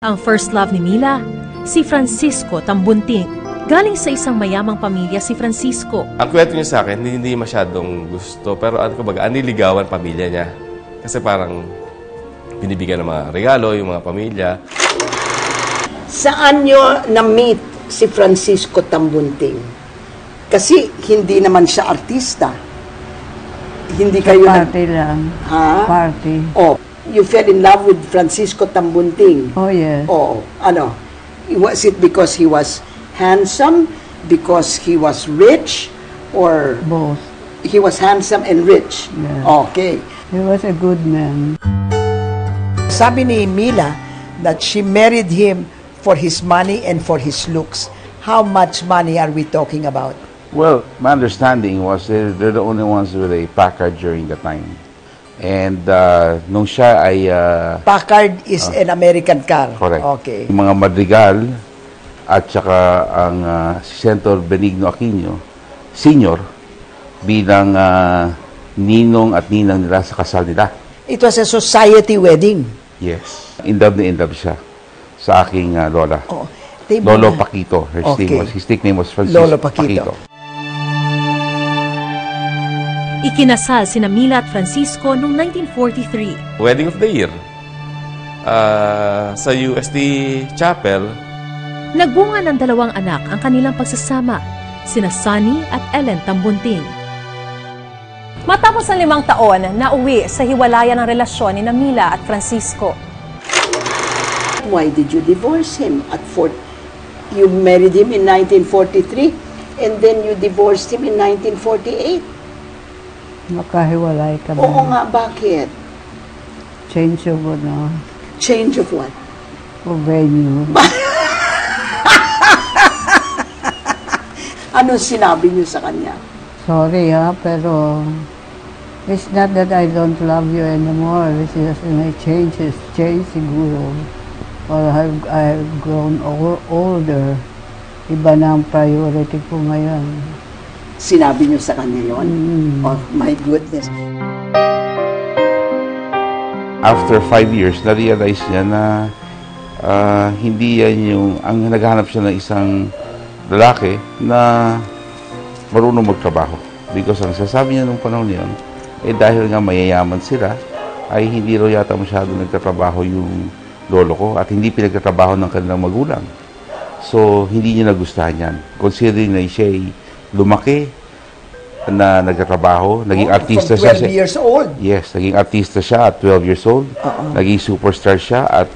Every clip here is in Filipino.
Ang first love ni Mila, si Francisco Tambunting. Galing sa isang mayamang pamilya si Francisco. Ang kwento niya sa akin, hindi masyadong gusto. Pero niligawan pamilya niya. Kasi parang binibigyan ng mga regalo, yung mga pamilya. Saan nyo na-meet si Francisco Tambunting? Kasi hindi naman siya artista. Hindi kayo party lang. Ha? Party. Oh, you fell in love with Francisco Tambunting. Oh, yes. Oh, ano? Was it because he was handsome, because he was rich, or both? He was handsome and rich. Yes. Okay. He was a good man. Sabi ni Mila that she married him for his money and for his looks. How much money are we talking about? Well, my understanding was they're the only ones with a Packard during the time. And nung siya ay... Packard is an American car. Correct. Okay. Yung mga Madrigal at saka ang si Senator Benigno Aquino Sr. bilang ninong at ninang nila sa kasal nila. It was a society wedding. Yes. In love na in love siya sa aking lola. Oh, Lolo Paquito. His nickname was Francisco Lolo Paquito. Ikinasal sina Mila at Francisco noong 1943. Wedding of the year. Sa UST Chapel. Nagbunga ng 2 anak ang kanilang pagsasama, sina Sunny at Ellen Tambunting. Matapos ang 5 taon, nauwi sa hiwalayan ng relasyon ni Mila at Francisco. Why did you divorce him at 4? You married him in 1943 and then you divorced him in 1948. Makahiwalay kami. Oo nga, bakit? Change of ano? Change of what? Of venue. Ano sinabi niyo sa kanya? Sorry pero it's not that I don't love you anymore. It's just my change siguro. Or I've grown older. Iba na ang priority ko ngayon. Sinabi niyo sa kanya yon? Oh my goodness. After 5 years, na-realize niya na hindi yan ang naghahanap siya ng isang lalaki na marunong magtrabaho. Because ang sasabi niya nung panahon niyon, dahil nga mayayaman sila, ay hindi raw yata masyado nagtatrabaho yung lolo ko at hindi pinagtatrabaho ng kanilang magulang. So, hindi niya nagustuhan yan. Considering na siya ay lumaki na nagtatrabaho, naging artista siya. From 12 years old? Yes, naging artista siya at 12 years old. Naging superstar siya at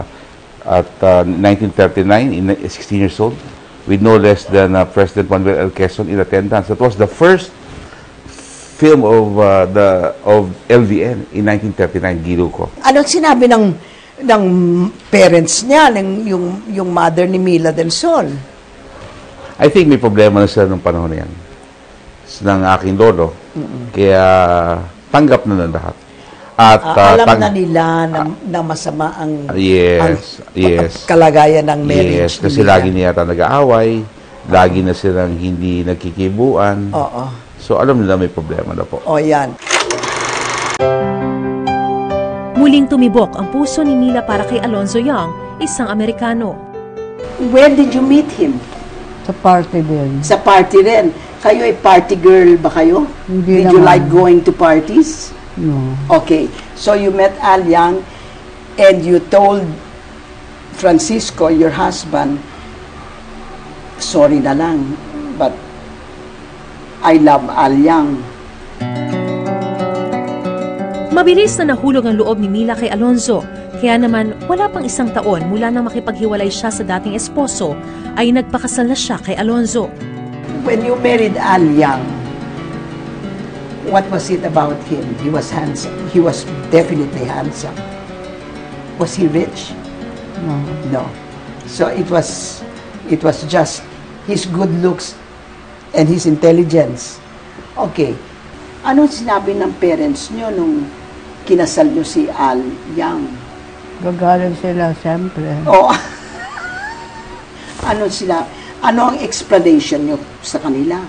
1939, 16 years old, with no less than President Manuel L. Quezon in attendance. That was the first film of LVN in 1939, Giluco. Anong sinabi ng parents niya, yung mother ni Mila del Sol? I think may problema na sila nung panahon na yan ng aking lolo. Kaya tanggap na ng lahat. At alam na nila na masama ang kalagayan ng marriage. Yes, kasi lagi niya yata nag-aaway, lagi na silang hindi nagkikibuan. Oo. So alam nila may problema na po. O yan. Muling tumibok ang puso ni Mila para kay Alonzo Young, isang Amerikano. Where did you meet him? Sa party din. Sa party rin. Kayo ay party girl ba kayo? Hindi Did you like going to parties? No. Okay. So you met Al Young and you told Francisco, your husband, sorry na lang, but I love Al Young. Mabilis na nahulog ang loob ni Mila kay Alonzo. Kaya naman, wala pang 1 taon mula nang makipaghiwalay siya sa dating esposo, ay nagpakasal na siya kay Alonzo. When you married Al Young, what was it about him? He was handsome. He was definitely handsome. Was he rich? No. No. So it was just his good looks and his intelligence. Okay. Ano sinabi ng parents niyo nung kinasal niyo si Al Young? Gagaling sila, siyempre. Oh. Ano ang explanation niyo sa kanila?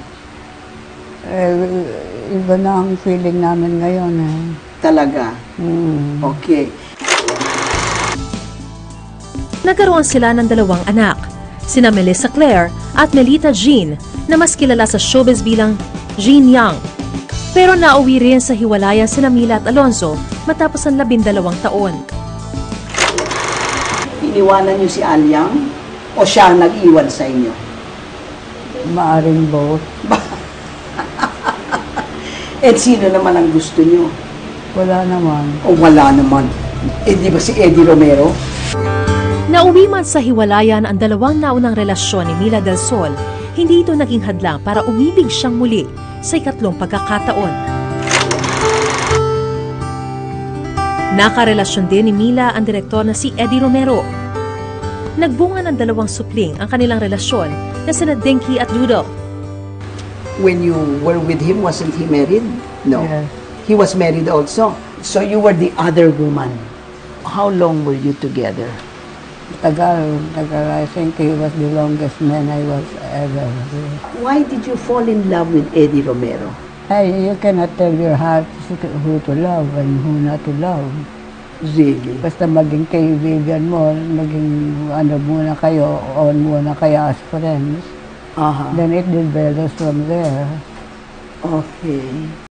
Iba na ang feeling namin ngayon Talaga? Okay. Nagkaroon sila ng 2 anak, sina Melissa Claire at Melita Jean, na mas kilala sa showbiz bilang Jean Young. Pero nauwi rin sa hiwalayan sina Mila at Alonzo matapos ang 12 taon. Iniwanan niyo si Alyang o siya ang nag-iwan sa inyo? Maaring both. At sino naman ang gusto niyo? Wala naman. O wala naman. Eh di ba si Eddie Romero? Nauwi man sa hiwalayan ang 2 naunang relasyon ni Mila Del Sol, hindi ito naging hadlang para umibig siyang muli sa ikatlong pagkakataon. Nakarelasyon din ni Mila ang direktor na si Eddie Romero. Nagbunga ng 2 supling ang kanilang relasyon na sina Dinky at Doodle. When you were with him, wasn't he married? No. Yes. He was married also. So you were the other woman. How long were you together? Tagal. I think he was the longest man I was ever with. Why did you fall in love with Eddie Romero? Hey, you cannot tell your heart who to love and who not to love. Really? Basta maging kaibigan mo, maging ano muna kayo, on muna kayo as friends, Aha. then it develops from there. Okay.